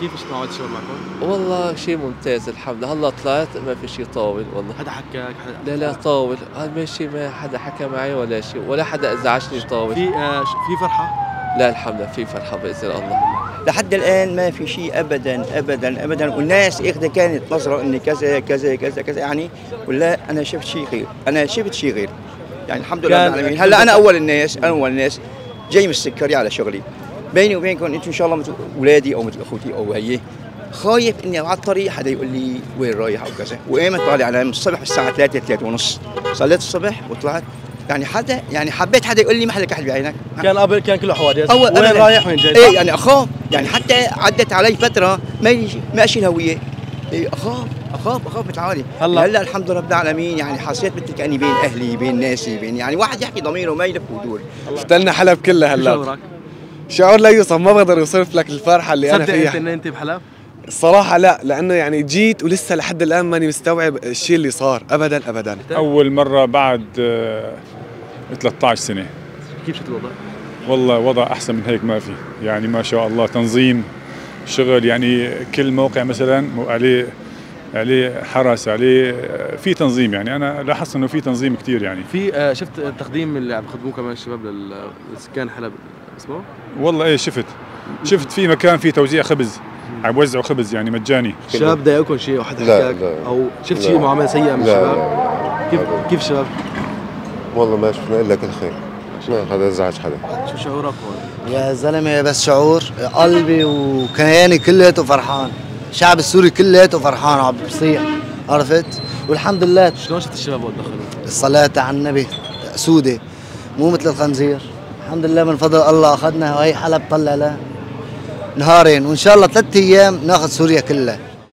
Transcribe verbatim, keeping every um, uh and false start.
كيف اجتماعات الشباب معكم؟ والله شيء ممتاز الحمد لله. هلا طلعت ما في شيء طاول والله. حدا حكاك؟ حدا لا لا طاول، هذا ماشي، ما حدا حكى معي ولا شيء، ولا حدا ازعجني طاول. في آه في فرحه؟ لا الحمد لله في فرحه باذن الله. لحد الان ما في شيء ابدا ابدا ابدا، والناس اخذه كانت نظره اني كذا كذا كذا كذا يعني، ولا انا شفت شيء غير، انا شفت شيء غير يعني الحمد لله رب العالمين. هلا انا اول الناس، انا اول الناس جاي من السكري على شغلي. بيني وبينكم انتم ان شاء الله مثل اولادي او مثل اخوتي او هي، خايف اني على الطريق حدا يقول لي وين رايح او كذا. وايمت طالع انا من الصبح الساعه ثلاثة ثلاثة ونص، صليت الصبح وطلعت. يعني حدا يعني حبيت حدا يقول لي ما حدا كحل بعينك. كان قبل كان كله حوادث، وين رايح وين جاي؟ ايه يعني اخاف، يعني حتى عدت علي فتره ما ما اشيل هويه. إيه اخاف اخاف اخاف متعالي. هلا هلا الحمد لله رب العالمين، يعني حسيت مثل كاني بين اهلي بين ناسي بين يعني واحد يحكي ضميره ما يلف ودور. فتلنا حلب كلها هلا. شعورك؟ شعور لا يوصف، ما بقدر اوصف لك الفرحه اللي انا فيها. صدق انت انت بحلب؟ الصراحه لا، لانه يعني جيت ولسه لحد الان ماني مستوعب الشيء اللي صار ابدا ابدا. اول مره بعد ثلاثة عشر سنه. كيف شفت الوضع؟ والله وضع احسن من هيك ما في، يعني ما شاء الله تنظيم شغل، يعني كل موقع مثلا عليه عليه حرس، عليه في تنظيم، يعني انا لاحظت انه في تنظيم كثير. يعني في آه شفت التقديم اللي عم بخدموه كمان الشباب للسكان حلب اسمه؟ والله ايه شفت شفت في مكان في توزيع خبز، عم بوزعوا خبز يعني مجاني. الشباب ضايقوكم شيء او حدا حكاك او شفت شيء معامله سيئه من الشباب؟ كيف كيف الشباب؟ والله ما شفنا الا كل خير، ما حدا ازعج حدا. شو شعورك هون؟ يا زلمه بس شعور قلبي وكياني كلياته فرحان، الشعب السوري كلياته فرحان عم بصيح، عرفت؟ والحمد لله. شلون شفت الشباب وقت دخلوا؟ الصلاة على النبي سودة مو مثل الخنزير. الحمد لله من فضل الله اخذنا، وهي حلب طلع لها نهارين، وان شاء الله ثلاث ايام ناخذ سوريا كلها.